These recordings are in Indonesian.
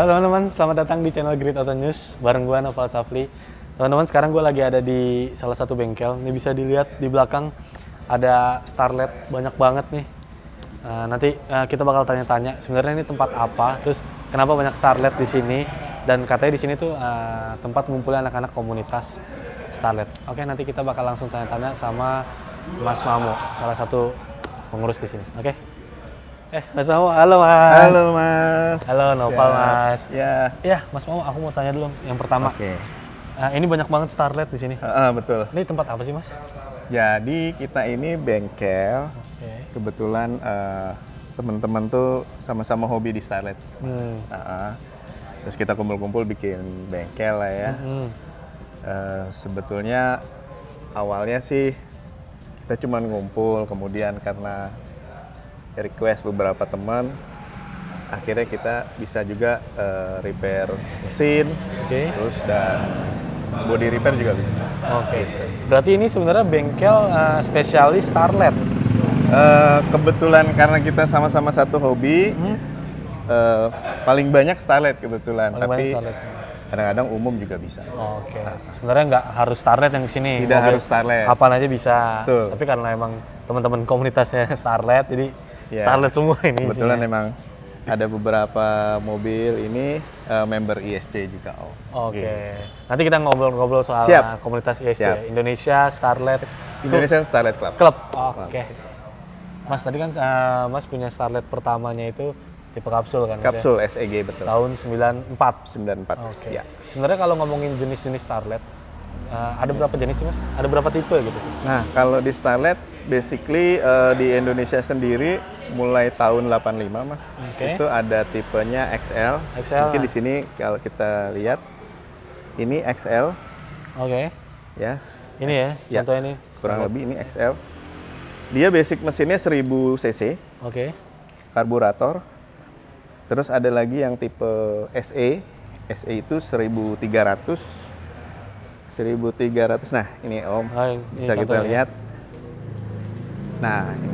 Halo teman-teman, selamat datang di channel Great Auto News bareng gue Noval Safli. Teman-teman, sekarang gue lagi ada di salah satu bengkel. Ini bisa dilihat di belakang ada Starlet banyak banget nih. Nanti kita bakal tanya-tanya sebenarnya ini tempat apa, terus kenapa banyak Starlet di sini, dan katanya di sini tuh tempat ngumpulnya anak-anak komunitas Starlet. Oke, nanti kita bakal langsung tanya-tanya sama Mas Mamo, salah satu pengurus di sini. Oke. Mas Mamo, halo Mas. Halo Mas. Halo Noval Mas. Ya. Ya, Mas Mamo, aku mau tanya dulu yang pertama. Oke. Ini banyak banget Starlet di sini. Betul. Ini tempat apa sih Mas? Jadi kita ini bengkel. Kebetulan teman-teman tuh sama-sama hobi di Starlet. Terus kita kumpul-kumpul bikin bengkel lah ya. Sebetulnya awalnya sih kita cuma ngumpul, kemudian karena request beberapa teman, akhirnya kita bisa juga repair mesin, terus dan body repair juga bisa. Gitu. Berarti ini sebenarnya bengkel spesialis Starlet. Kebetulan karena kita sama-sama satu hobi, paling banyak Starlet kebetulan, tapi kadang-kadang umum juga bisa. Sebenarnya nggak harus Starlet yang kesini. Tidak harus Starlet. Apaan aja bisa. Betul. Tapi karena emang teman-teman komunitasnya Starlet, jadi Starlet semua ini. Kebetulan emang ada beberapa mobil ini member ISC juga. Nanti kita ngobrol-ngobrol soal komunitas ISC. Indonesia Starlet. Indonesia Starlet Club. Mas, tadi kan Mas punya Starlet pertamanya itu tipe kapsul kan? Kapsul SEG, betul. Tahun 94. 94. Ya. Sebenarnya kalau ngomongin jenis-jenis Starlet, ada berapa jenis sih Mas? Ada berapa tipe gitu sih? Nah, kalau di Starlet, basically di Indonesia sendiri mulai tahun 85 Mas. Itu ada tipenya XL. Mungkin di sini kalau kita lihat, ini XL. Ya. Ini ya, contohnya ini. Kurang lebih ini XL. Dia basic mesinnya 1000 cc. Karburator. Terus ada lagi yang tipe SE. SE itu 1300. 1300. Nah, ini Om. Bisa kita lihat. Nah, ini.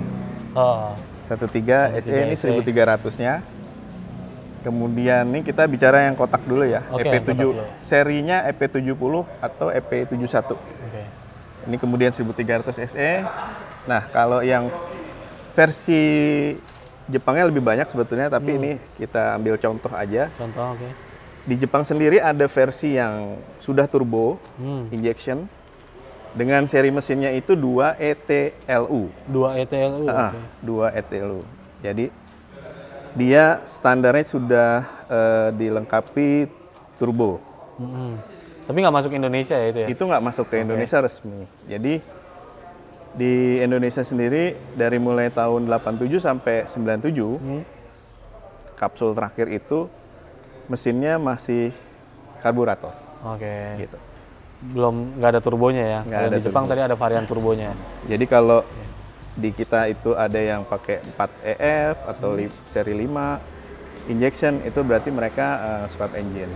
13 SE ini 1300-nya. Kemudian ini kita bicara yang kotak dulu ya. EP7 serinya EP70 atau EP71. Ini kemudian 1300 SE. Nah, kalau yang versi Jepangnya lebih banyak sebetulnya, tapi ini kita ambil contoh aja. Di Jepang sendiri ada versi yang sudah turbo, injection, dengan seri mesinnya itu 2 ETLU. 2 ETLU? 2 ETLU. Jadi, dia standarnya sudah dilengkapi turbo. Tapi nggak masuk Indonesia ya itu ya? Itu nggak masuk ke Indonesia resmi. Jadi, di Indonesia sendiri dari mulai tahun 87 sampai 97, kapsul terakhir itu mesinnya masih karburator. Gitu. Belum, nggak ada turbonya ya? Kalau di Jepang tadi ada varian turbonya. Jadi kalau di kita itu ada yang pakai 4EF atau seri 5 injection, itu berarti mereka swap engine.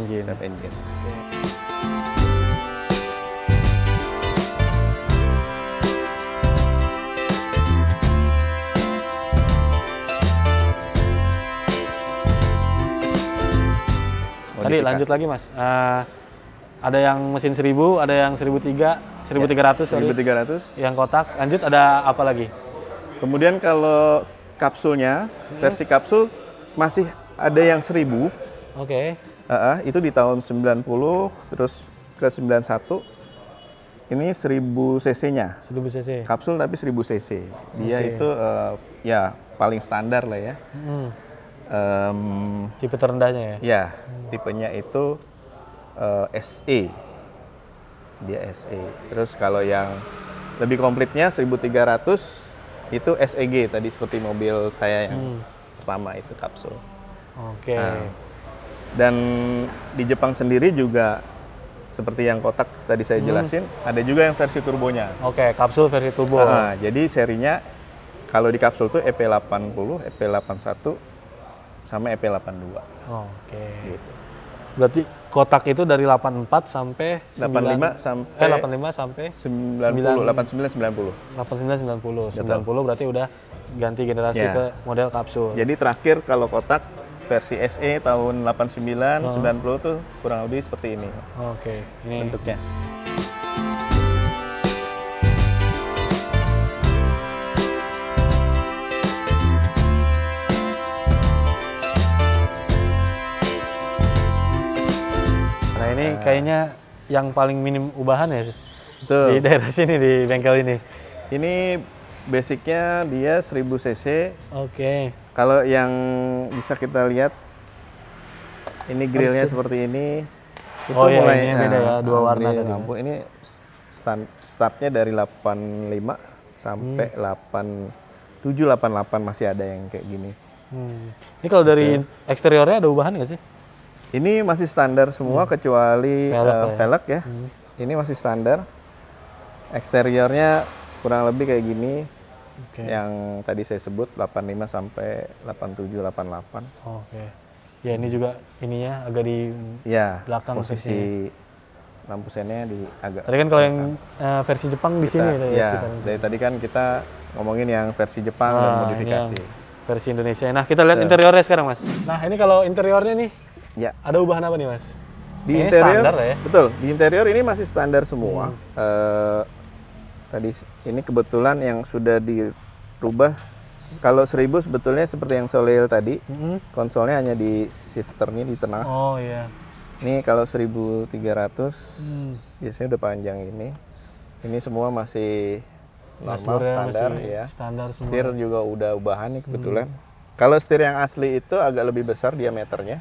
Tadi lanjut lagi Mas, ada yang mesin 1000, ada yang 1300, 1300. Yang kotak, lanjut ada apa lagi? Kemudian kalau kapsulnya, versi kapsul masih ada yang 1000. Itu di tahun 90, terus ke 91. Ini 1000 cc-nya. 1000 cc. Kapsul tapi 1000 cc. Dia itu ya paling standar lah ya. Tipe terendahnya ya? Ya, tipenya itu SE. Dia SE. Terus kalau yang lebih komplitnya 1300 itu SEG tadi, seperti mobil saya yang pertama itu kapsul. Dan di Jepang sendiri juga seperti yang kotak tadi saya jelasin, ada juga yang versi turbonya. Kapsul versi turbo. Jadi serinya kalau di kapsul tuh EP80, EP81 sama EP82. Gitu. Berarti kotak itu dari 84 sampai 85 sampai 90, 89 90. 90 berarti udah ganti generasi ke model kapsul. Jadi terakhir kalau kotak versi SE tahun 89, 90 tuh kurang lebih seperti ini. Oke, ini bentuknya. Nah ini kayaknya yang paling minim ubahan ya Betul. Di daerah sini, di bengkel ini. Ini basicnya dia 1000 cc. Oke. Kalau yang bisa kita lihat, ini grillnya seperti ini. Itu oh iya, mulai, ini beda ya, dua warna tadi. Lampu ini startnya dari 85 sampai 87, 88 masih ada yang kayak gini. Ini kalau dari eksteriornya ada ubahan nggak sih? Ini masih standar semua kecuali velg ya. Ini masih standar. Eksteriornya kurang lebih kayak gini. Yang tadi saya sebut 85 sampai 87, 88. Oke. Ya ini juga ininya agak di belakang posisi lampu sennya di agak. Tadi kan kalau yang versi Jepang di sini ya. Dari tadi kan kita ngomongin yang versi Jepang dan modifikasi. Versi Indonesia. Nah, kita lihat interiornya sekarang, Mas. Nah, ini kalau interiornya nih, ada ubahan apa nih, Mas? Di ini interior, standar ya? Betul. Di interior ini masih standar semua. Tadi ini kebetulan yang sudah dirubah. Kalau 1000 sebetulnya seperti yang Soleil tadi, konsolnya hanya di shifternya di tengah. Oh iya. Ini kalau 1300 biasanya udah panjang ini. Ini semua masih normal standar ya. Standar semua. Setir juga udah ubahan nih kebetulan. Kalau setir yang asli itu agak lebih besar diameternya.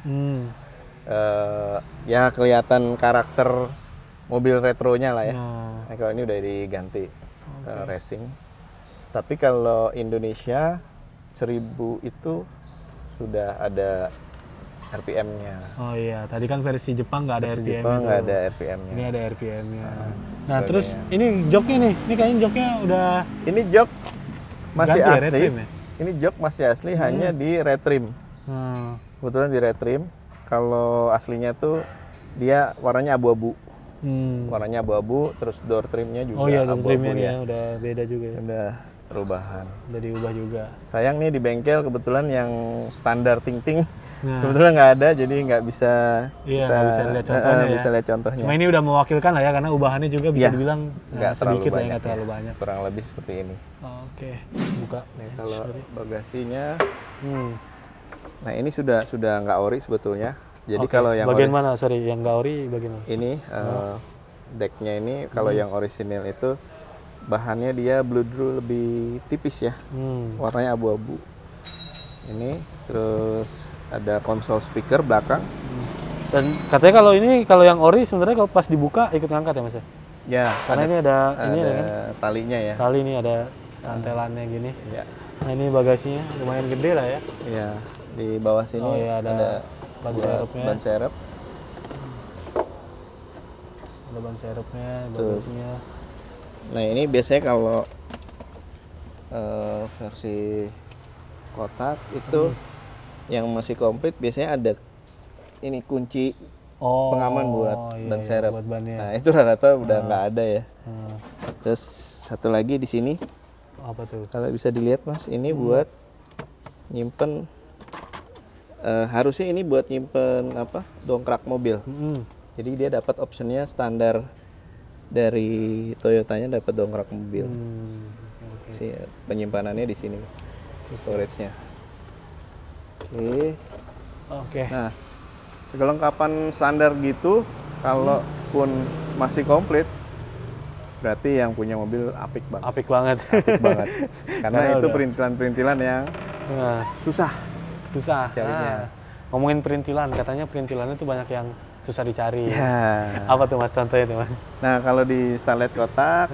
Ya kelihatan karakter mobil retronya lah ya. Nah, kalau ini udah diganti racing. Tapi kalau Indonesia 1000 itu sudah ada RPM-nya. Oh iya, tadi kan versi Jepang nggak ada RPM-nya. Jepang nggak ada RPM-nya. Ini ada RPM-nya. Nah terus ini joknya nih, ini kayaknya joknya udah. Ini jok masih asli. Ya? Ini jok masih asli hanya di retrim. Kebetulan di retrim. Kalau aslinya tuh dia warnanya abu-abu. Warnanya abu-abu, terus door trimnya juga door trimnya ya udah beda juga ya. Udah perubahan. Udah diubah juga. Sayang nih di bengkel kebetulan yang standar ting-ting sebetulnya nggak ada, jadi nggak bisa. Iya, nggak bisa lihat contohnya. Bisa lihat contohnya. Cuma ini udah mewakilkan lah ya, karena ubahannya juga bisa dibilang nggak sedikit lah, nggak terlalu banyak. Kurang lebih seperti ini. Oke, buka. Kalau bagasinya, nah ini sudah nggak ori sebetulnya. Jadi kalau yang bagian mana? Sorry, yang nggak ori bagian mana? Ini decknya ini kalau yang orisinil itu bahannya dia bludru lebih tipis ya, warnanya abu-abu. Ini terus ada konsol speaker belakang. Dan katanya kalau yang ori sebenarnya kalau pas dibuka ikut ngangkat ya Mas? Ya. Karena ini ada kan? Talinya ya. Tali ini ada cantelannya gini. Ya. Nah ini bagasinya lumayan gede lah ya. Iya. Di bawah sini ada ban serep. Ada ban serepnya, bagasinya. Nah ini biasanya kalau versi kotak itu yang masih komplit biasanya ada ini kunci pengaman buat ban serep. Buat bannya. Nah itu rata-rata udah nggak ada ya. Terus satu lagi di sini. Apa tuh? Kalau bisa dilihat Mas, ini buat nyimpen. Harusnya ini buat nyimpen dongkrak mobil. Jadi dia dapat optionnya standar dari Toyotanya, dapat dongkrak mobil. Penyimpanannya di sini, storage-nya. Oke. Nah, kelengkapan standar gitu, kalaupun masih komplit, berarti yang punya mobil apik banget. Apik banget. Apik banget. Karena itu perintilan-perintilan yang susah carinya. Ngomongin perintilan, katanya perintilannya tuh banyak yang susah dicari. Apa tuh Mas contohnya tuh Mas? Nah kalau di Starlet kotak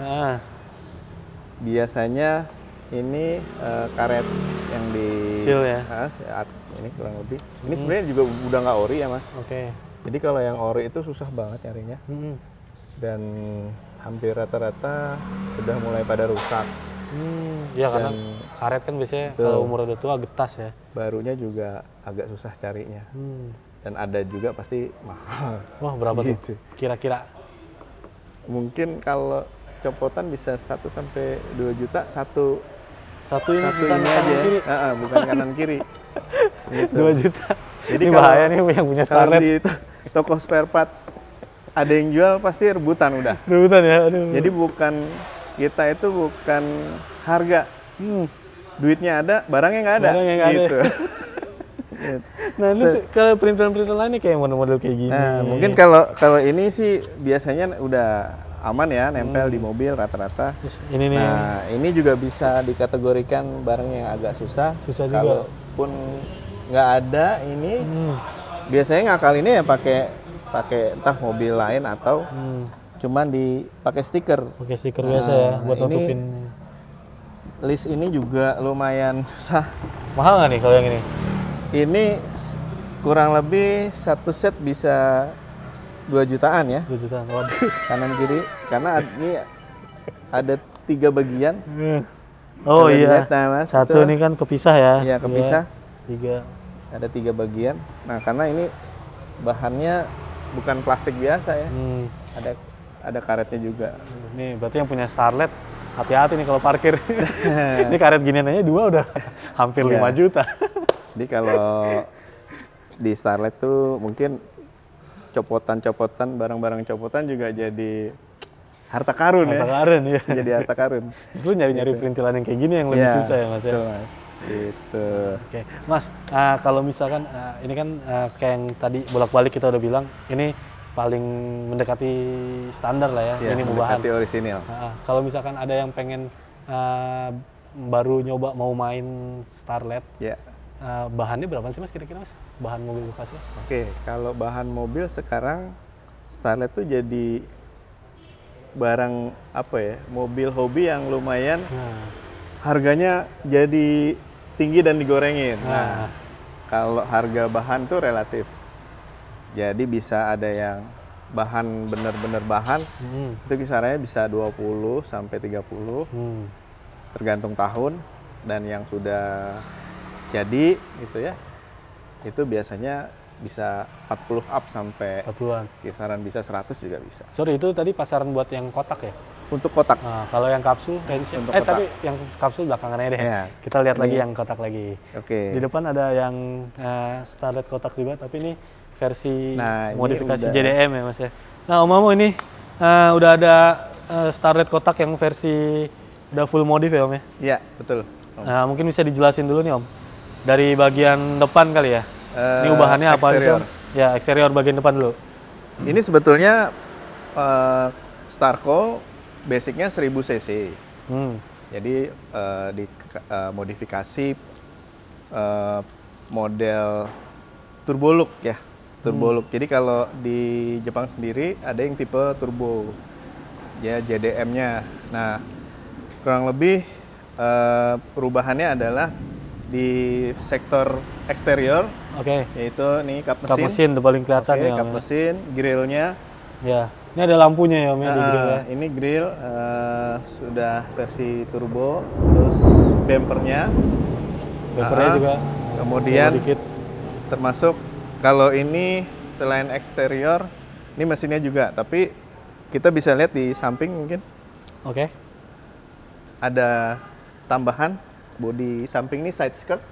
biasanya ini karet yang di seal ya. Ini kurang lebih. Ini sebenarnya juga udah nggak ori ya Mas. Oke. Jadi kalau yang ori itu susah banget nyarinya. Dan hampir rata-rata sudah mulai pada rusak. Ya karena karet kan biasanya kalau umur udah tua getas ya. Barunya juga agak susah carinya. Dan ada juga pasti mahal. Wah berapa tuh kira-kira? Mungkin kalau copotan bisa 1 sampai 2 juta satu ini bukan kanan kiri. Bukan kanan kiri. Gitu. 2 juta. Jadi ini bahaya nih yang punya Starlet. Kalau di toko spare parts ada yang jual pasti rebutan udah. Rebutan ya. Aduh. Jadi kita itu bukan harga. Duitnya ada, barangnya nggak ada. Barangnya nggak gitu. ada. Nah, terus kalau perintilan-perintilan lain nih kayak model-model kayak gini. Nah, mungkin kalau ini sih biasanya udah aman ya, nempel di mobil rata-rata. Ini nih. Nah, ini juga bisa dikategorikan barang yang agak susah. Susah juga. Kalaupun nggak ada ini, biasanya ngakal ini ya pakai entah mobil lain atau cuman dipakai stiker. Pakai stiker biasa ya, buat nutupin. List ini juga lumayan susah. Mahal nggak nih kalau yang ini? Ini kurang lebih satu set bisa 2 jutaan ya. 2 jutaan, waduh. Kanan kiri, karena ini ada 3 bagian. Oh Kalian iya, lihat, nah, Mas, satu itu, ini kan kepisah ya. Iya, kepisah. 3. Ada 3 bagian. Nah, karena ini bahannya bukan plastik biasa ya. Ada karetnya juga. Nih, berarti yang punya Starlet hati-hati nih kalau parkir. Ini karet ginian aja 2 udah hampir 5 juta. Jadi kalau di Starlet tuh mungkin copotan-copotan, barang-barang copotan juga jadi harta karun ya. Harta karun ya. Jadi harta karun. Justru nyari-nyari perintilan yang kayak gini yang lebih susah ya Mas ya. Betul, Mas. Gitu. Oke, Mas, kalau misalkan ini kan kayak yang tadi bolak-balik kita udah bilang, ini paling mendekati standar lah ya, ini bahan. Mendekati orisinil. Kalau misalkan ada yang pengen baru nyoba mau main Starlet, bahannya berapa sih Mas kira-kira Mas? Bahan mobil bekasnya? Oke, kalau bahan mobil sekarang Starlet tuh jadi barang apa ya? Mobil hobi yang lumayan harganya jadi tinggi dan digorengin. Nah, kalau harga bahan tuh relatif. Jadi bisa ada yang bahan bener-bener bahan itu kisarannya bisa 20 sampai 30. Tergantung tahun, dan yang sudah jadi gitu ya. Itu biasanya bisa 40 up sampai 40-an. Kisaran bisa 100 juga bisa. Sorry, itu tadi pasaran buat yang kotak ya? Untuk kotak. Nah, kalau yang kapsul range-nya. Tapi yang kapsul belakangan aja deh. Ya. Kita lihat lagi yang kotak lagi. Oke. Di depan ada yang Starlet kotak juga, tapi ini versi modifikasi JDM ya Mas ya. Nah, Om Amo ini udah ada Starlet kotak yang versi udah full modif ya Om ya? Iya, betul. Nah, mungkin bisa dijelasin dulu nih Om. Dari bagian depan kali ya. Ini ubahannya apa sih Om? Ya, eksterior bagian depan dulu. Ini sebetulnya Starco basicnya 1000 cc. Jadi modifikasi model turbo look ya. Turbo look. Jadi kalau di Jepang sendiri ada yang tipe turbo. Ya, JDM-nya. Nah, kurang lebih perubahannya adalah di sektor eksterior. Yaitu nih kap mesin. Kap mesin udah paling kelihatan ya. Kap mesin, grillnya. Ya, ini ada lampunya ya Om ya di grill ya. Ini grill sudah versi turbo, terus bumpernya juga. Kemudian termasuk kalau ini selain eksterior, ini mesinnya juga, tapi kita bisa lihat di samping mungkin. Ada tambahan bodi samping ini side skirt.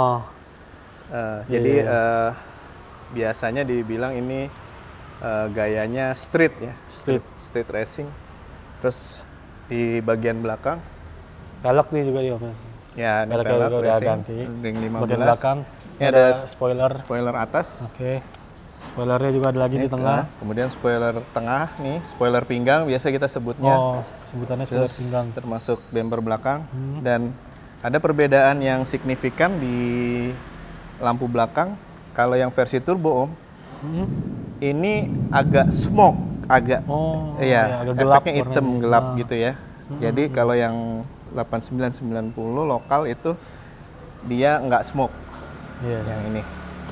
Jadi biasanya dibilang ini gayanya street ya, street racing. Terus di bagian belakang velg nih juga dia Om ya, ini velg udah ganti. Ring 15. Bagian belakang ini ada spoiler atas. Spoilernya juga ada lagi di tengah. Kemudian spoiler tengah nih, spoiler pinggang biasa kita sebutnya. Sebutannya spoiler pinggang. Termasuk bumper belakang. Dan ada perbedaan yang signifikan di lampu belakang. Kalau yang versi turbo Om, ini agak smoke, agak agak gelap, efeknya hitam gelap gitu ya. Jadi kalau yang 8990 lokal itu dia nggak smoke. Yang ini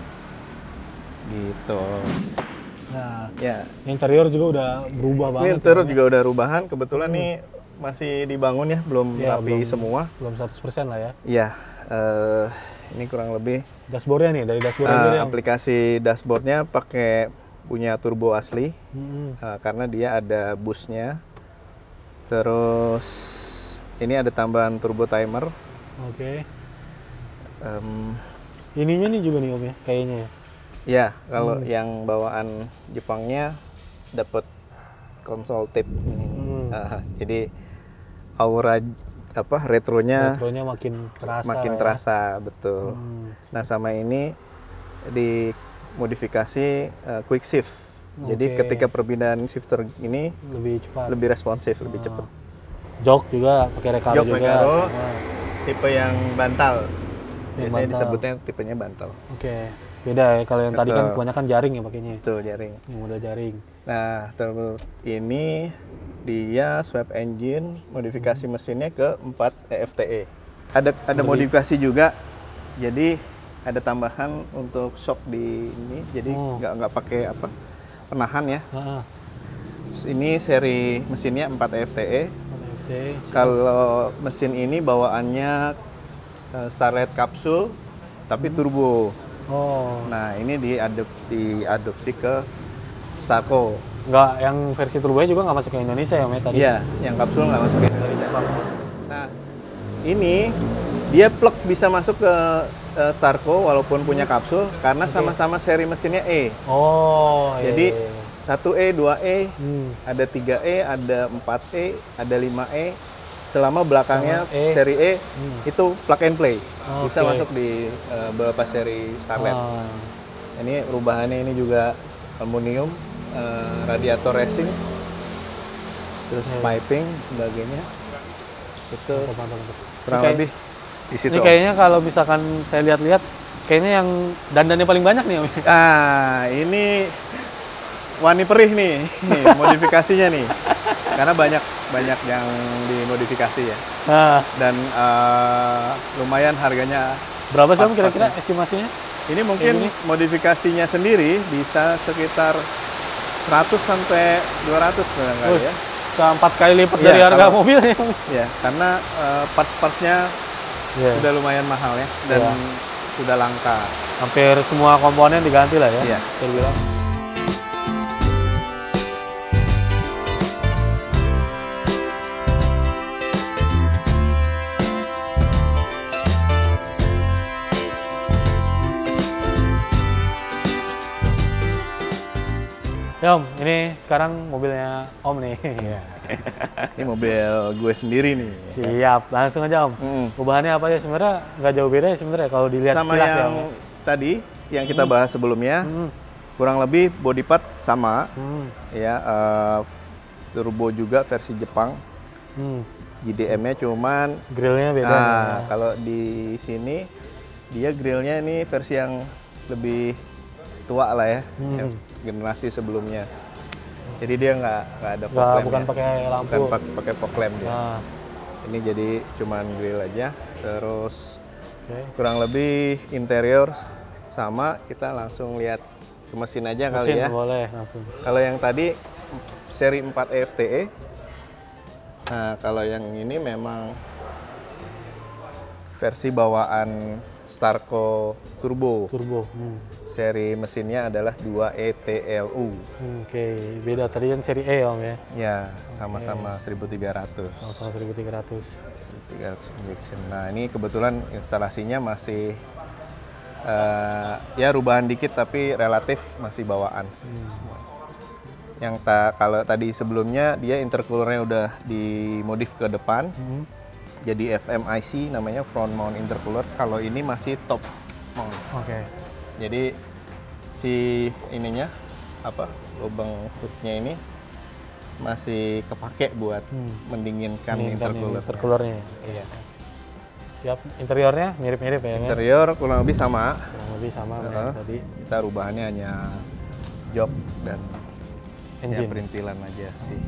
gitu. Nah, interior juga udah berubah banget. Interior juga udah rubahan. Kebetulan nih masih dibangun ya, belum rapi semua. Belum 100% lah ya. Iya, ini kurang lebih. Dashboardnya nih, dari dashboardnya aplikasi dashboardnya pakai punya turbo asli, karena dia ada busnya. Terus ini ada tambahan turbo timer. Ininya nih juga nih Om ya, kayaknya ya. Ya, kalau yang bawaan Jepangnya dapat konsol tape ini. Jadi aura retronya makin terasa, betul. Nah, sama ini dimodifikasi quick shift. Jadi ketika perpindahan shifter ini lebih responsif, lebih cepat. Jok juga pakai Recaro juga. Recaro, tipe yang bantal. Biasanya disebutnya tipenya bantal. Beda ya, kalau yang tadi kan kebanyakan jaring ya pakainya. Betul, jaring. Model jaring. Nah, terus ini dia swap engine, modifikasi mesinnya ke 4 EFTE. Ada modifikasi juga, jadi ada tambahan untuk shock di ini, jadi nggak pakai penahan ya. Ini seri mesinnya 4 EFTE. Kalau mesin ini bawaannya Starlet kapsul, tapi turbo. Nah, ini diadopsi ke Starco. Nggak, yang versi turbonya juga nggak masuk ke Indonesia ya, Met, tadi? Iya, yang kapsul nggak masuk ke Indonesia. Nah, ini dia plug bisa masuk ke Starco walaupun punya kapsul, karena sama-sama seri mesinnya E. Jadi 1E, 2E, ada 3E, ada 4E, ada 5E. Selama belakangnya seri E itu plug and play, bisa masuk di beberapa seri Starlet. Ini rubahannya ini juga aluminium, radiator racing, terus piping sebagainya. Itu kurang lebih di situ. Ini kayaknya kalau misalkan saya lihat-lihat, kayaknya yang dandannya paling banyak nih, Om. Ini wani perih nih modifikasinya nih. Karena banyak yang dimodifikasi ya. Dan lumayan harganya. Berapa sih, Om, kira-kira estimasinya? Ini mungkin modifikasinya sendiri bisa sekitar 100 sampai 200 barangkali ya. Bisa 4 kali lipat dari harga mobilnya. Ya, karena parts-partsnya sudah lumayan mahal ya, dan sudah langka. Hampir semua komponen diganti lah ya. Iya. Terbilang. Ya, Om, ini sekarang mobilnya Om nih. Ini mobil gue sendiri nih. Siap, langsung aja, Om. Perubahannya apa ya? Sebenarnya nggak jauh beda ya sebenarnya kalau dilihat sama sekilas yang ya, tadi yang kita bahas sebelumnya. Kurang lebih body part sama. Ya, turbo juga versi Jepang. GDM-nya cuman grillnya beda. Kalau di sini dia grillnya ini versi yang lebih tua lah ya. Generasi sebelumnya, jadi dia nggak ada fog lamp, bukan pakai lampu, bukan pakai fog lamp dia. Ini jadi cuman grill aja. Terus kurang lebih interior sama. Kita langsung lihat ke mesin aja kali ya. Boleh langsung. Kalau yang tadi seri 4 EFTE, nah kalau yang ini memang versi bawaan Starco turbo. Seri mesinnya adalah 2ETLU. Beda tadi yang seri E, Om ya? Ya, sama-sama 1300. Sama 1300. 1300 injection. Nah, ini kebetulan instalasinya masih ya rubahan dikit, tapi relatif masih bawaan. Yang kalau tadi sebelumnya dia intercoolernya udah dimodif ke depan. Jadi FMIC namanya, front mount intercooler. Kalau ini masih top mount. Jadi si ininya lubang hoodnya ini masih kepake buat mendinginkan intercoolernya. Iya. Siap. Interiornya mirip-mirip ya? Interior kurang lebih sama. Tadi. Kita rubahannya hanya jok dan engine, perintilan aja sih.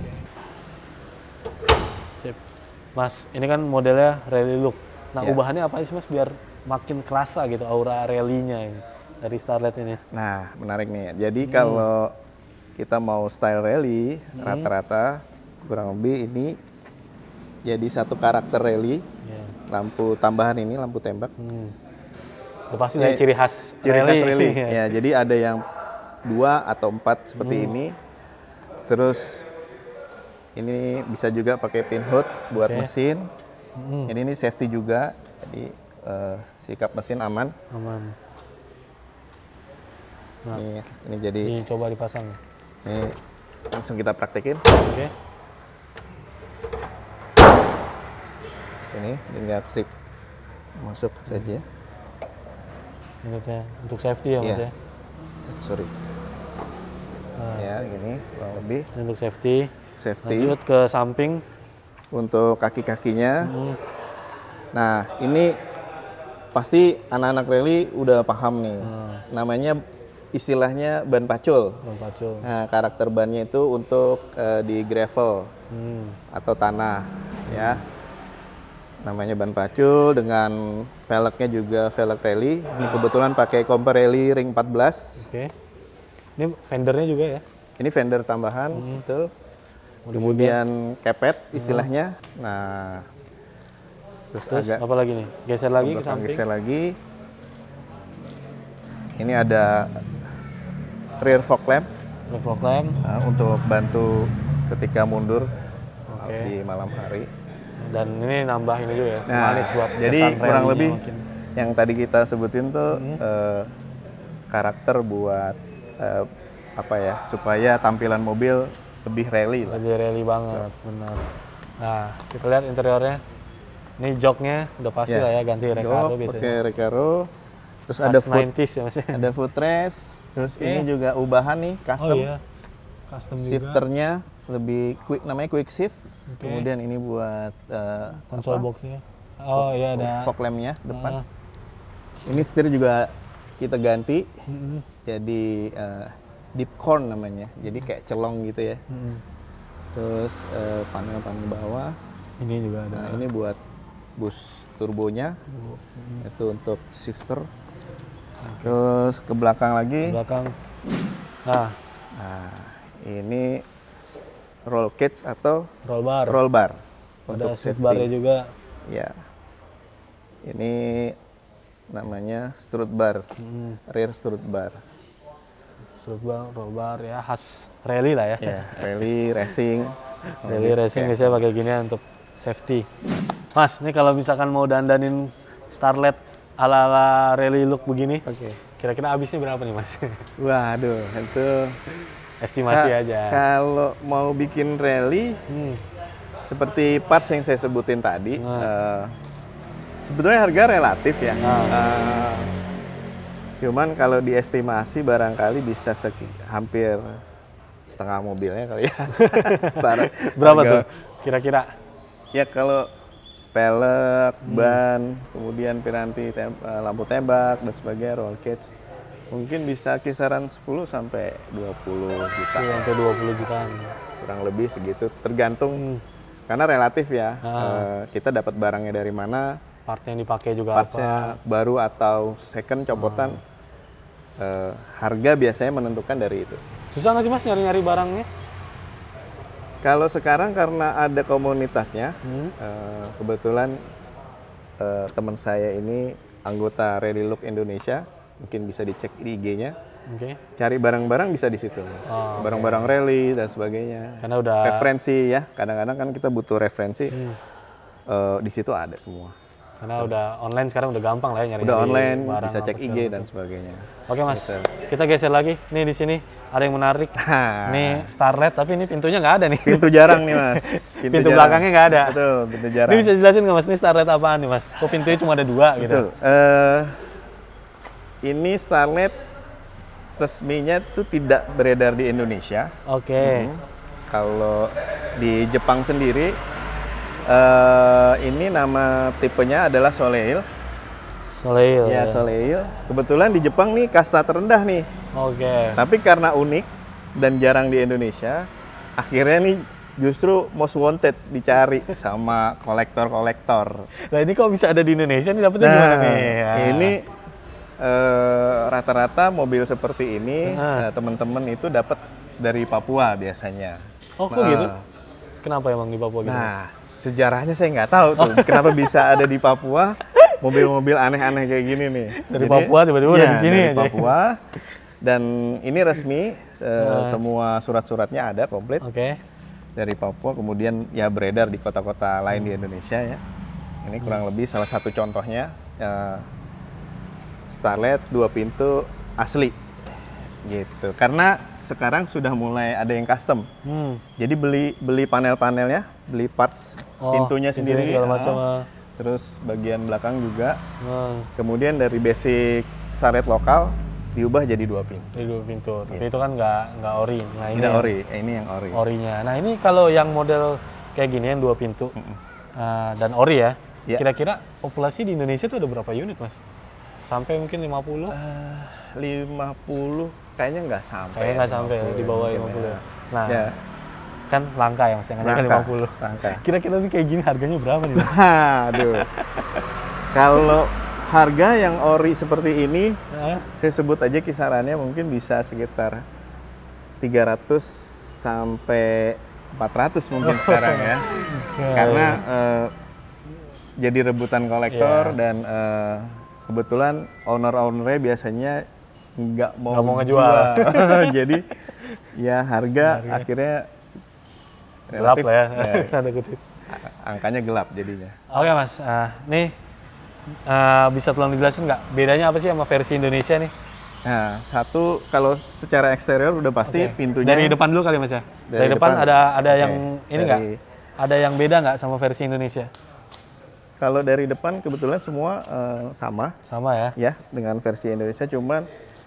Sip. Mas, ini kan modelnya rally look. Nah, ubahannya apa sih, Mas, biar makin kerasa gitu aura rally-nya ini dari Starlet ini? Nah, menarik nih. Jadi kalau kita mau style rally, rata-rata kurang lebih ini jadi satu karakter rally. Lampu tambahan ini, lampu tembak. Udah pasti dari ciri khas rally. Ya, jadi ada yang 2 atau 4 seperti ini. Terus ini bisa juga pakai pin hood buat mesin. Ini safety juga, jadi sikap mesin aman. Nah, ini jadi. Ini coba dipasang. Ini langsung kita praktekin. Oke. Ini tinggal klip masuk saja. Ini untuk safety ya Mas ya. Sorry. Nah. Ya, gini kurang lebih. Ini untuk safety. Safety. Lanjut ke samping. Untuk kaki-kakinya. Nah, ini pasti anak-anak rally udah paham nih. Namanya istilahnya ban pacul. Ban pacul. Nah, karakter bannya itu untuk di gravel atau tanah, ya. Namanya ban pacul dengan velgnya juga velg rally. Ini kebetulan pakai Comper Rally Ring 14. Oke. Ini fendernya juga ya? Ini fender tambahan, betul. Kemudian kepet istilahnya. Nah, terus agak apa lagi nih? Geser lagi ke samping. Geser lagi. Ini ada rear fog lamp. Rear fog lamp. Nah, untuk bantu ketika mundur di malam hari. Dan ini nambah ini juga ya, manis buat jadi kurang lebih mungkin. Yang tadi kita sebutin tuh karakter buat apa ya, supaya tampilan mobil lebih rally lah. Lebih rally banget, benar. Nah, kita lihat interiornya. Ini joknya udah pasti lah ya, ganti Recaro biasanya. Pakai Recaro. Terus ada 90s ya Mas. Ada footrest. Terus ini juga ubahan nih, custom. Oh iya. Custom juga. Shifternya lebih quick, namanya quick shift. Kemudian ini buat konsol boxnya. Oh iya, ada fog lampnya depan. Ini setir juga kita ganti. Jadi deep corn namanya. Jadi kayak celong gitu ya. Terus panel-panel bawah. Ini juga ada. Nah, ini buat bus turbonya. Itu untuk shifter. Terus ke belakang lagi. Belakang. Nah, ini roll cage atau roll bar. Roll bar. Ada strut barnya juga. Ya. Ini namanya strut bar. Rear strut bar. Strut bar, roll bar ya, khas rally lah ya. Ya, rally racing. Rally racing biasanya pakai gini untuk safety. Mas, ini kalau misalkan mau dandanin Starlet ala-ala rally look begini, kira-kira habisnya berapa nih Mas? Waduh, itu estimasi aja. Kalau mau bikin rally, seperti parts yang saya sebutin tadi, sebetulnya harga relatif ya. Cuman kalau diestimasi barangkali bisa hampir setengah mobilnya kali ya. Berapa tuh kira-kira? Ya kalau pelek, ban, kemudian piranti lampu tembak dan sebagainya, roll cage, mungkin bisa kisaran 10 sampai 20 juta. Sampai 20 jutaan. Kurang lebih segitu, tergantung karena relatif ya. Kita dapat barangnya dari mana, partnya yang dipakai juga partsnya baru atau second copotan. Harga biasanya menentukan dari itu. Susah nggak sih Mas nyari-nyari barangnya? Kalau sekarang karena ada komunitasnya, kebetulan teman saya ini anggota Rally Look Indonesia, mungkin bisa dicek di IG-nya. Cari barang-barang bisa di situ, barang-barang rally dan sebagainya. Karena udah referensi ya, kadang-kadang kan kita butuh referensi, di situ ada semua. Karena udah online sekarang udah gampang lah ya nyari. Udah online, bisa cek IG dan sebagainya. Oke Mas, kita geser lagi. Nih di sini ada yang menarik. Nih Starlet, tapi ini pintunya nggak ada nih. Pintu jarang nih Mas. Pintu belakangnya nggak ada. Betul, pintu jarang. Ini bisa jelasin nggak Mas, ini Starlet apaan nih Mas? Kok pintunya cuma ada 2 gitu? Betul. Ini Starlet resminya tuh tidak beredar di Indonesia. Kalau di Jepang sendiri, ini nama tipenya adalah Soleil. Soleil. Ya, Soleil. Kebetulan di Jepang nih kasta terendah nih. Tapi karena unik dan jarang di Indonesia, akhirnya nih justru most wanted dicari sama kolektor-kolektor. Nah ini kok bisa ada di Indonesia nih, dapetnya gimana nih? Ini rata-rata mobil seperti ini teman-teman itu dapat dari Papua biasanya. Oh kok gitu? Kenapa emang di Papua gitu? Nah, sejarahnya saya nggak tahu tuh kenapa bisa ada di Papua mobil-mobil aneh-aneh kayak gini nih. Dari Papua tiba-tiba udah di sini dari Papua. Dan ini resmi, semua surat-suratnya ada komplit. Dari Papua, kemudian ya beredar di kota-kota lain di Indonesia ya. Ini kurang lebih salah satu contohnya. Starlet 2 pintu asli. Gitu. Karena sekarang sudah mulai ada yang custom. Jadi beli panel-panelnya, beli parts pintunya sendiri, segala macam. Terus bagian belakang juga. Kemudian dari basic saret lokal diubah jadi 2 pintu. Jadi 2 pintu. Tapi itu kan nggak ori. Nah, ini tidak ori. Ini yang ori. Orinya. Nah, ini kalau yang model kayak gini yang 2 pintu dan ori ya. Kira-kira populasi di Indonesia itu ada berapa unit, Mas? Sampai mungkin 50? 50 kayaknya nggak sampai. Kayaknya nggak sampai ya, di bawah 50. Ya. Nah, kan langka ya Mas, yang kan 50. Langka. Kira-kira nih kayak gini harganya berapa nih, Mas? Aduh. Kalau harga yang ori seperti ini, saya sebut aja kisarannya mungkin bisa sekitar 300 sampai 400 mungkin sekarang ya. Karena jadi rebutan kolektor dan kebetulan owner-ownernya biasanya nggak mau ngejual. Jadi ya harga akhirnya gelap relatif, lah ya. Tanda kutip. Angkanya gelap jadinya. Oke Mas, nih bisa tolong dijelasin nggak bedanya apa sih sama versi Indonesia nih? Nah, satu kalau secara eksterior udah pasti pintunya. Dari depan dulu kali Mas ya. Dari depan ada yang ini nggak? Ada yang beda nggak sama versi Indonesia? Kalau dari depan kebetulan semua sama. Sama ya? Ya, dengan versi Indonesia. Cuman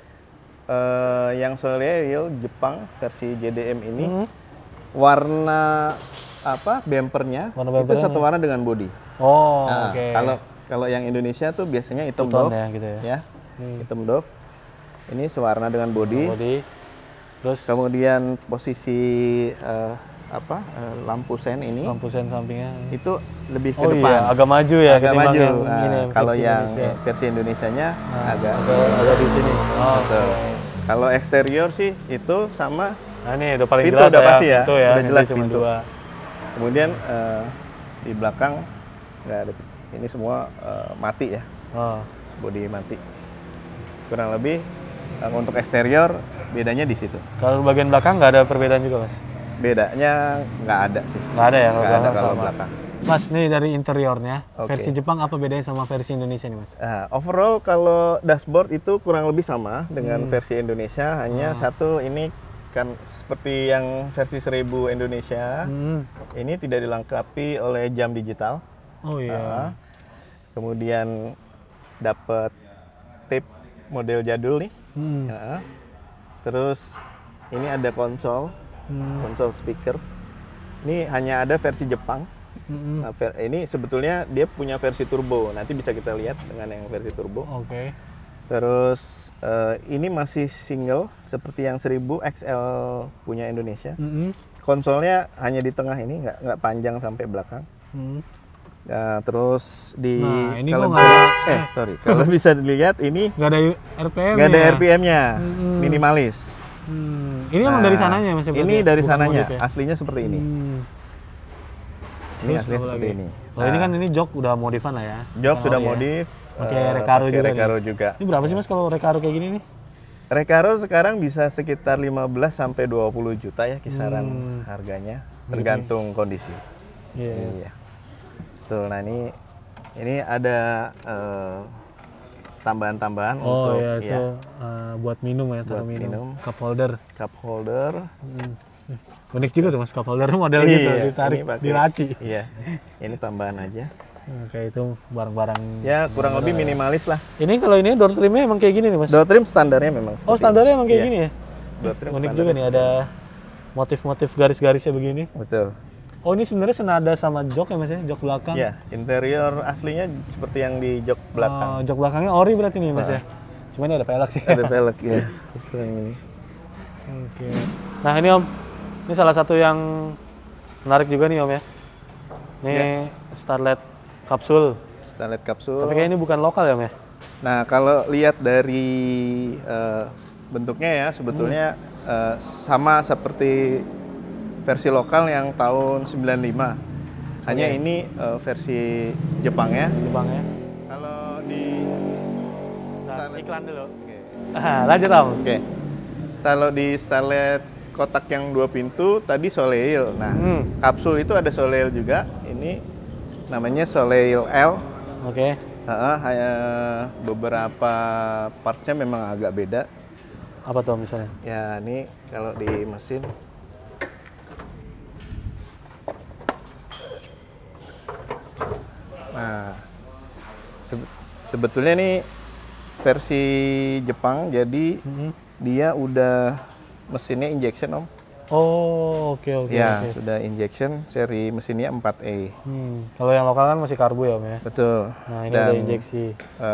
yang Soleil Jepang versi JDM ini warna bempernya itu satu warna dengan body. Oh, nah, oke. Kalau yang Indonesia tuh biasanya hitam doff ya, gitu ya. Hitam doff. Ini sewarna dengan body. Terus kemudian posisi lampu sen ini. Lampu sen sampingnya. Itu lebih ke depan. Iya, agak maju ya. Agak maju. Kalau yang Indonesia. versi Indonesianya agak di sini. Betul. Kalau eksterior sih itu sama. Nah ini udah paling pintu jelas udah pasti ya. Pintu ya. Udah jelas cuma pintu. 2. Kemudian di belakang nggak ada. Ini semua mati ya. Bodi mati. Kurang lebih untuk eksterior bedanya di situ. Kalau bagian belakang nggak ada perbedaan juga Mas? Bedanya nggak ada sih. Nggak ada ya kalau belakang. Mas, nih dari interiornya, versi Jepang apa bedanya sama versi Indonesia nih Mas? Overall kalau dashboard itu kurang lebih sama dengan versi Indonesia, hanya satu ini kan seperti yang versi 1000 Indonesia, ini tidak dilengkapi oleh jam digital. Oh iya. Kemudian dapat tape model jadul nih. Terus ini ada konsol speaker. Ini hanya ada versi Jepang. Nah, ini sebetulnya dia punya versi turbo. Nanti bisa kita lihat dengan yang versi turbo. Terus ini masih single seperti yang 1000 XL punya Indonesia. Konsolnya hanya di tengah ini, nggak panjang sampai belakang. Nah, terus ini kalau bisa dilihat ini nggak ada RPM. Nggak ada RPM-nya, minimalis. Ini emang dari sananya Mas? Ini dari sananya, aslinya seperti ini. Ini aslinya seperti ini. Nah, ini kan ini jok udah modifan lah ya. Jok sudah modif. Pakai Recaro juga. Recaro juga. Ini berapa sih Mas kalau Recaro kayak gini nih? Recaro sekarang bisa sekitar 15 sampai 20 juta ya kisaran harganya, tergantung kondisi. Iya. Betul. Nah, ini ada tambahan-tambahan untuk itu buat minum ya, taruh minum. Cup holder. Unik juga tuh Mas, cup holder model gitu, ditarik di laci. Iya. Ini tambahan aja. Oke, itu barang-barang. Ya, kurang lebih minimalis lah. Ini kalau ini door trimnya emang kayak gini nih Mas? Door trim standarnya memang. Standarnya emang kayak gini ya? Door trim unik juga nih, ada motif-motif garis-garisnya begini. Betul. Oh, ini sebenarnya senada sama jok ya Mas ya, jok belakang? Iya, interior aslinya seperti yang di jok belakang. Jok belakangnya ori berarti nih Mas ya? Cuma ini ada pelek sih. Ada pelek ya. Betul yang ini. Oke. Nah ini Om, ini salah satu yang menarik juga nih Om ya. Ini Starlet kapsul. Starlet kapsul. Tapi kayaknya ini bukan lokal ya Om ya? Nah kalau lihat dari bentuknya ya sebetulnya sama seperti versi lokal yang tahun 95. Hanya ini versi Jepangnya. Kalau di iklan dulu. Lanjut Om. Kalau di Starlet kotak yang 2 pintu tadi Soleil. Nah, kapsul itu ada Soleil juga. Ini namanya Soleil L. Beberapa partnya memang agak beda. Apa tuh misalnya? Ya, ini kalau di mesin. Nah, sebetulnya nih versi Jepang, jadi dia udah mesinnya injection, Om. Oh, oke. Ya, sudah injection, seri mesinnya 4E. Kalau yang lokal kan masih karbu ya, Om ya? Betul. Nah, ini udah injeksi.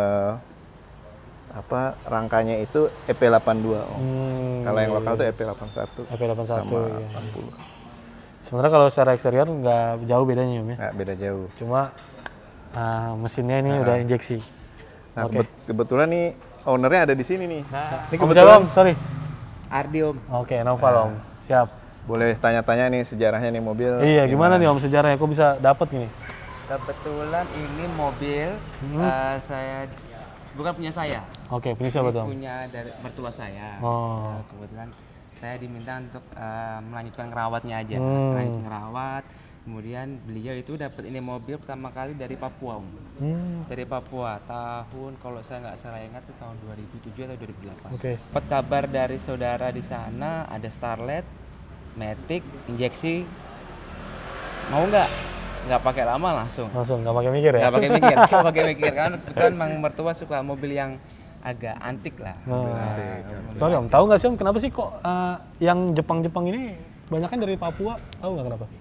Rangkanya itu EP82, Om. Kalau yang lokal tuh EP81. EP81 sama ya. 80. Sebenarnya kalau secara eksterior nggak jauh bedanya, Om ya? Nggak beda jauh. Cuma mesinnya ini udah injeksi. Nah, kebetulan nih ownernya ada di sini nih. Ini kebetulan Om, sorry. Ardi, Om. Oke, Noval Om. Siap. Boleh tanya-tanya nih sejarahnya nih mobil. Iya, gimana nih Om sejarahnya? Kok bisa dapat gini? Kebetulan ini mobil saya bukan punya saya. Oke, punya siapa tuh Om? Punya dari mertua saya. Oh. Kebetulan saya diminta untuk melanjutkan ngerawatnya aja. Melanjutkan ngerawat. Kemudian beliau itu dapat ini mobil pertama kali dari Papua, Om. Dari Papua, tahun kalau saya nggak salah ingat itu tahun 2007 atau 2008. Oke. Dapat kabar dari saudara di sana ada Starlet, Matic, injeksi. Mau nggak pakai lama langsung Nggak pakai mikir ya? nggak pakai mikir kan Mang mertua suka mobil yang agak antik lah. Sorry Om, tahu nggak sih Om kenapa sih kok yang Jepang ini banyak kan dari Papua? Tahu nggak kenapa?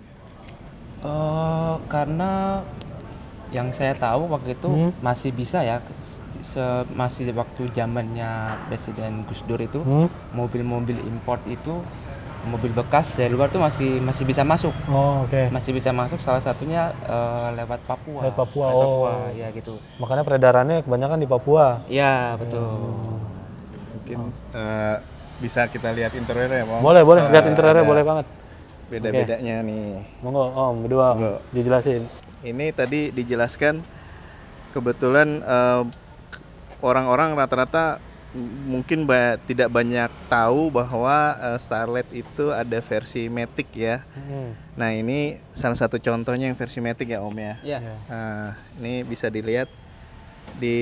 Karena yang saya tahu waktu itu masih bisa ya, masih waktu zamannya Presiden Gus Dur itu mobil-mobil import itu, mobil bekas dari luar tuh masih bisa masuk. Oh, oke. Masih bisa masuk, salah satunya lewat Papua. Lewat Papua, ya gitu. Makanya peredarannya kebanyakan di Papua. Iya, betul. Mungkin bisa kita lihat interiornya, Om. Boleh, lihat interiornya boleh banget. Beda-bedanya nih. Monggo Om, berdua dijelasin. Ini tadi dijelaskan, kebetulan orang-orang rata-rata mungkin tidak banyak tahu bahwa Starlet itu ada versi Matic ya. Nah, ini salah satu contohnya yang versi Matic ya, Om ya. Iya. Nah, ini bisa dilihat di.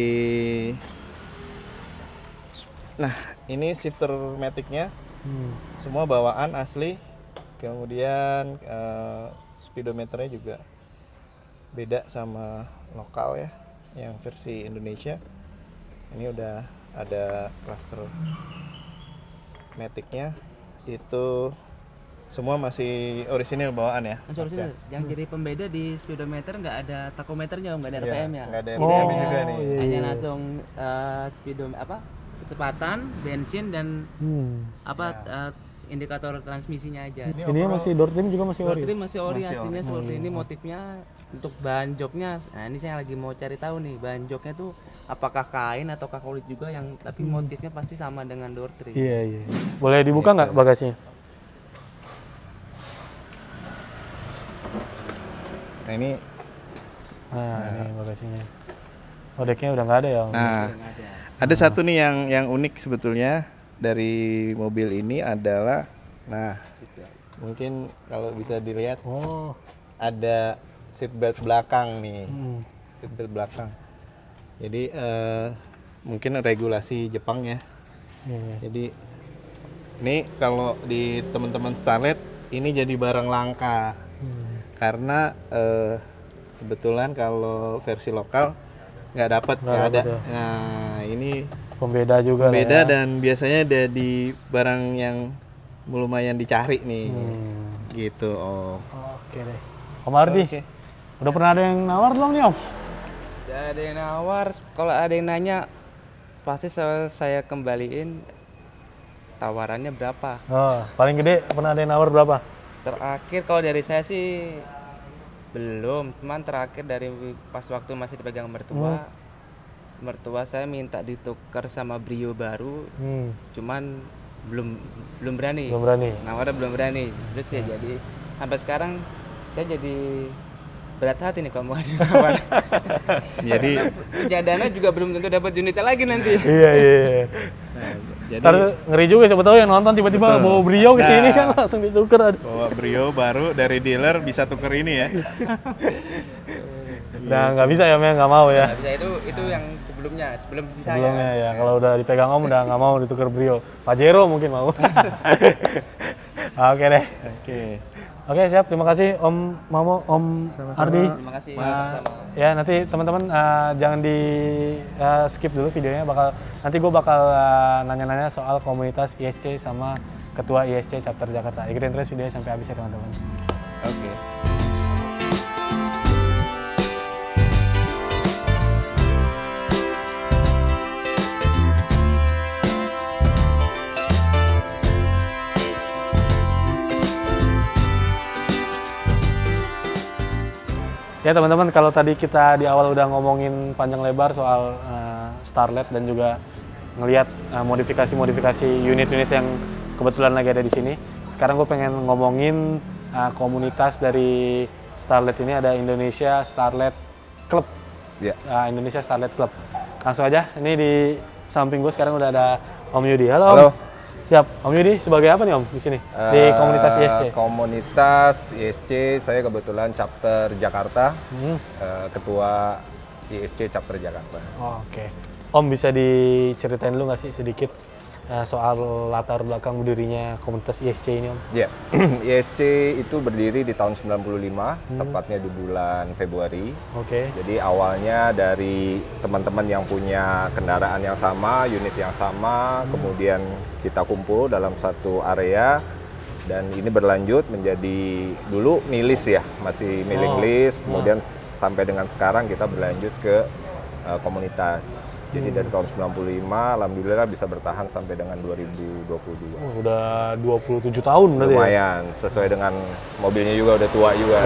Nah, ini shifter Matic-nya semua bawaan asli. Kemudian speedometernya juga beda sama lokal ya, yang versi Indonesia. Ini udah ada cluster Matic-nya, itu semua masih orisinil bawaan ya. Yang jadi pembeda di speedometer nggak ada tachometernya, nggak ada RPM-nya. Nggak ada RPM juga nih. Hanya langsung kecepatan, bensin dan indikator transmisinya aja. Ini masih door trim juga masih ori. Door trim masih ori, aslinya seperti ini. Motifnya untuk bahan joknya, nah ini saya lagi mau cari tahu nih, bahan joknya tuh apakah kain atau kulit juga, yang tapi motifnya pasti sama dengan door trim. Iya. Boleh dibuka nggak bagasinya? Nah, ini bagasinya. Oh, decknya udah nggak ada ya Om? Nah, ada satu nih yang unik sebetulnya dari mobil ini adalah, nah mungkin kalau bisa dilihat, ada seatbelt belakang nih, seatbelt belakang. Jadi mungkin regulasi Jepang ya. Jadi ini kalau di teman-teman Starlet ini jadi barang langka, karena kebetulan kalau versi lokal nggak dapat, nggak ada. Nah, ini pembeda juga. Pembeda ya. Dan biasanya ada di barang yang lumayan dicari nih, gitu Om. Oke deh. Om Ardi, udah pernah ada yang nawar belum nih Om? Udah ada yang nawar. Kalau ada yang nanya, pasti saya kembaliin tawarannya berapa. Paling gede pernah ada yang nawar berapa? Terakhir kalau dari saya sih belum, cuman terakhir dari pas waktu masih dipegang mertua. Mertua saya minta ditukar sama Brio baru, cuman belum berani. Nawarnya belum berani. Terus ya jadi sampai sekarang saya jadi berat hati nih kalau mau ada nawar. Jadi jadana juga belum tentu dapat unitnya lagi nanti. Iya. Nah, jadi ngeri juga, siapa tahu yang nonton tiba-tiba bawa Brio ke sini kan langsung ditukar. Bawa Brio baru dari dealer bisa tuker ini ya. Udah nggak bisa ya, nggak mau ya. Nggak bisa, itu yang sebelum saya. Sebelumnya ya, kalau udah dipegang Om udah nggak mau ditukar Brio. Pajero mungkin mau. Oke deh. Oke, siap. Terima kasih Om Mamo, Om Ardi. Terima kasih Mas. Ya, nanti teman-teman jangan di skip dulu videonya. Nanti gue bakal nanya-nanya soal komunitas ISC sama Ketua ISC Chapter Jakarta. Ikutin terus videonya sampai habis ya teman-teman. Oke. Ya teman-teman, kalau tadi kita di awal udah ngomongin panjang lebar soal Starlet dan juga ngelihat modifikasi-modifikasi unit-unit yang kebetulan lagi ada di sini. Sekarang gue pengen ngomongin komunitas dari Starlet ini, ada Indonesia Starlet Club. Indonesia Starlet Club. Langsung aja, ini di samping gue sekarang udah ada Om Yudi. Halo. Om. Siap, Om Yudi sebagai apa nih Om di sini? Di komunitas ISC? Komunitas ISC, saya kebetulan chapter Jakarta, ketua ISC chapter Jakarta. Oke. Om bisa diceritain dulu nggak sih sedikit soal latar belakang berdirinya komunitas ISC ini Om? Ya, ISC itu berdiri di tahun 95, tepatnya di bulan Februari. Oke. Jadi awalnya dari teman-teman yang punya kendaraan yang sama, unit yang sama, kemudian kita kumpul dalam satu area dan ini berlanjut menjadi dulu milis ya, masih mailing list, kemudian sampai dengan sekarang kita berlanjut ke komunitas. Jadi dari tahun 95, alhamdulillah bisa bertahan sampai dengan 2022. Udah 27 tahun berarti ya? Lumayan, sesuai dengan mobilnya juga udah tua juga.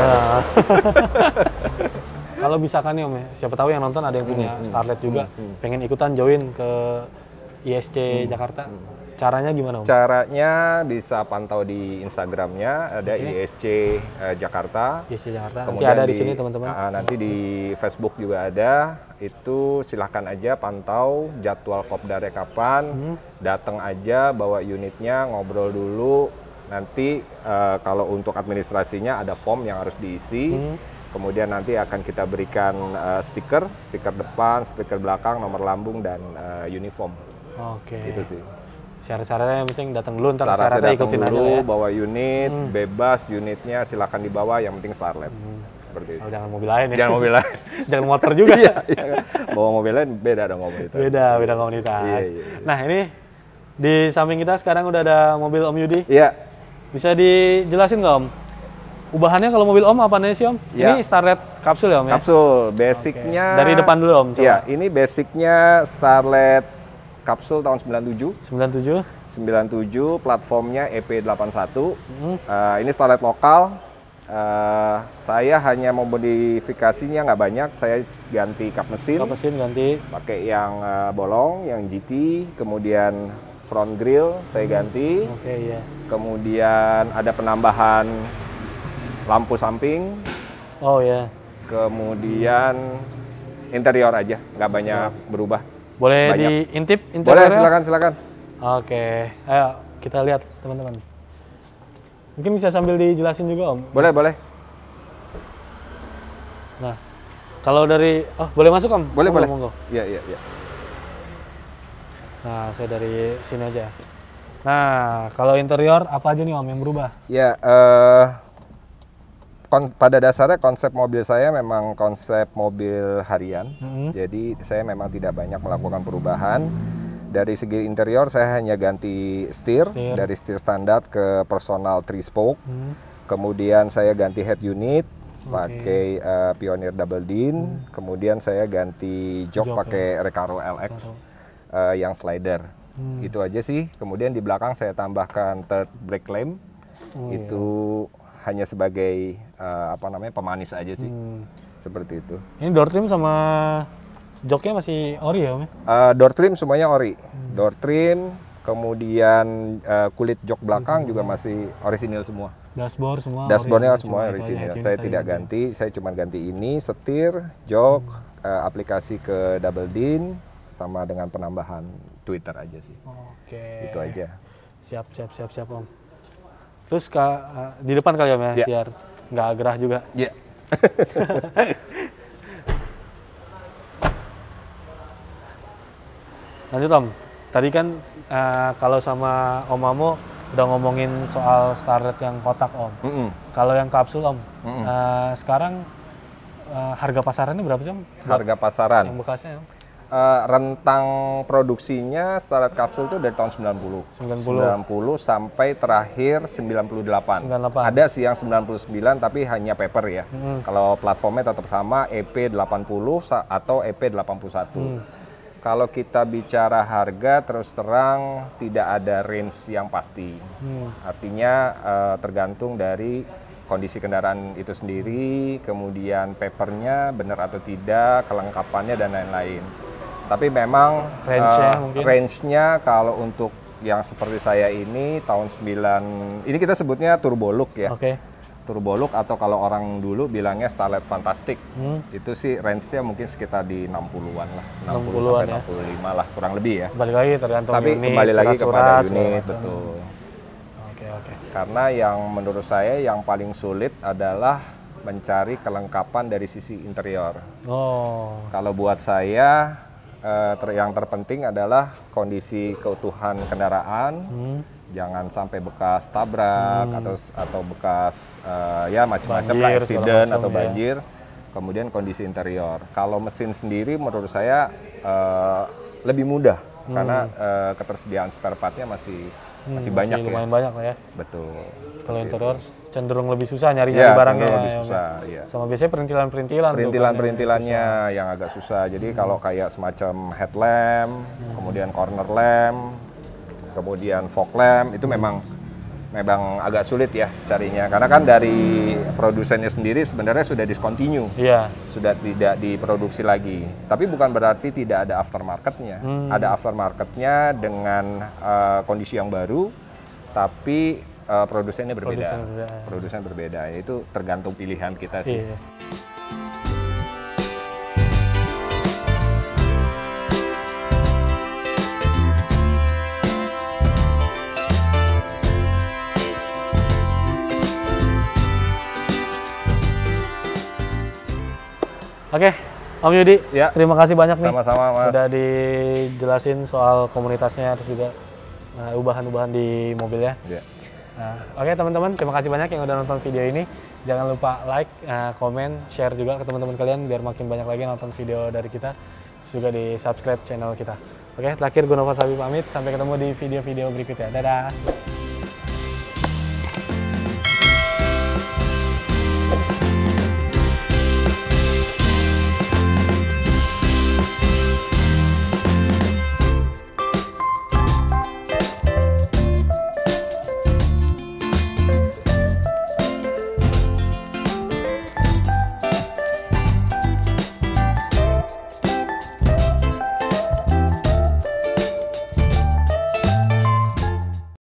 Kalau misalkan nih Om, siapa tahu yang nonton ada yang punya Starlet juga, pengen ikutan join ke ISC Jakarta. Caranya gimana Om? Caranya bisa pantau di Instagramnya, ada ISC Jakarta. ISC Jakarta, nanti Kemudian ada di sini teman-teman. Nanti di Facebook juga ada, itu silahkan aja pantau jadwal kopdarnya kapan, datang aja bawa unitnya, ngobrol dulu. Nanti kalau untuk administrasinya ada form yang harus diisi. Kemudian nanti akan kita berikan stiker depan, stiker belakang, nomor lambung, dan uniform. Oke. Itu sih. Syarat-syaratnya yang penting datang dulu, ntar syaratnya ikutin dulu, aja ya. bawa unit, bebas unitnya silakan dibawa, yang penting Starlet. Seperti itu. Jangan mobil lain ya. Jangan mobil lain. Jangan motor juga. Iya. Bawa mobil lain beda dong komunitas. Beda komunitas. Iya. Nah ini di samping kita sekarang udah ada mobil Om Yudi. Iya. Bisa dijelasin nggak Om? Ubahannya kalau mobil Om apa nih sih Om? Ya. Ini Starlet kapsul ya Om ya? Kapsul, basicnya. Dari depan dulu Om, coba. Iya, ini basicnya Starlet kapsul tahun 97. 97, platformnya EP81. Ini Starlet lokal. Saya hanya memodifikasinya nggak banyak. Saya ganti kap mesin. Kap mesin ganti. Pakai yang bolong, yang GT. Kemudian front grille saya ganti. Oke, iya. Kemudian ada penambahan lampu samping. Oh ya. Kemudian interior aja, nggak banyak berubah. Boleh banyak. diintip interiornya? Boleh, silakan. Oke, ayo kita lihat teman-teman. Mungkin bisa sambil dijelasin juga Om. Boleh. Nah, kalau dari, boleh masuk Om? Boleh. Monggo. Iya. Nah, saya dari sini aja. Nah, kalau interior apa aja nih Om yang berubah? Ya, pada dasarnya konsep mobil saya memang konsep mobil harian. Jadi saya memang tidak banyak melakukan perubahan. Dari segi interior saya hanya ganti setir. Dari setir standar ke personal 3-spoke. Kemudian saya ganti head unit pakai Pioneer Double Din. Kemudian saya ganti jok pakai Recaro LX yang slider. Itu aja sih. Kemudian di belakang saya tambahkan third brake lamp. Itu hanya sebagai pemanis aja sih. Seperti itu. Ini door trim sama joknya masih ori ya Om? Door trim semuanya ori. Door trim, kemudian kulit jok belakang juga masih orisinil semua. Dashboard semua. Dashboardnya semua orisinil. Saya tidak ganti, saya cuma ganti ini, setir, jok, aplikasi ke Double Din, sama dengan penambahan Twitter aja sih. Oke. Itu aja. Siap Om. Terus di depan kali Om ya, biar nggak gerah juga. Iya. Lanjut Om, tadi kan kalau sama Om Amo udah ngomongin soal Starlet yang kotak Om. Kalau yang kapsul Om, sekarang harga pasarannya berapa sih Om? Harga pasaran? Yang bekasnya Om? Rentang produksinya Starlet kapsul itu dari tahun 90 sampai terakhir 98. Ada sih yang 99 tapi hanya paper ya. Kalau platformnya tetap sama EP80 atau EP81. Kalau kita bicara harga terus terang tidak ada range yang pasti. Artinya tergantung dari kondisi kendaraan itu sendiri, kemudian papernya benar atau tidak, kelengkapannya dan lain-lain. Tapi memang range-nya kalau untuk yang seperti saya ini tahun 9, ini kita sebutnya turbo look ya. Turbo look atau kalau orang dulu bilangnya Starlet Fantastic. Itu sih range-nya mungkin sekitar di 60-an lah. 60 sampai 65 lah kurang lebih ya. Balik lagi tergantung tapi unit, kembali lagi kepada unit, betul. Karena yang menurut saya yang paling sulit adalah mencari kelengkapan dari sisi interior. Kalau buat saya yang terpenting adalah kondisi keutuhan kendaraan, jangan sampai bekas tabrak atau bekas ya macam-macam lah, accident atau banjir. Kemudian kondisi interior. Kalau mesin sendiri menurut saya lebih mudah karena ketersediaan spare partnya masih banyak ya. Lumayan banyak lah ya. Betul. Kalau interior cenderung lebih susah nyari barangnya. Lebih susah, ya. Sama biasanya perintilan-perintilan. Perintilan-perintilannya yang agak susah. Jadi kalau kayak semacam headlamp, kemudian corner lamp, kemudian fog lamp itu memang agak sulit ya carinya. Karena kan dari produsennya sendiri sebenarnya sudah discontinue. Sudah tidak diproduksi lagi. Tapi bukan berarti tidak ada aftermarketnya. Ada aftermarketnya dengan kondisi yang baru, tapi produsennya berbeda. Produsen berbeda. Itu tergantung pilihan kita sih. Oke, Om Yudi, terima kasih banyak nih. Sama-sama Mas. Udah dijelasin soal komunitasnya, terus juga ubahan-ubahan di mobilnya. Oke teman-teman, terima kasih banyak yang udah nonton video ini. Jangan lupa like, komen, share juga ke teman-teman kalian biar makin banyak lagi nonton video dari kita. Terus juga di subscribe channel kita. Oke, terakhir gue Nova Sabi pamit. Sampai ketemu di video-video berikutnya. Dadah!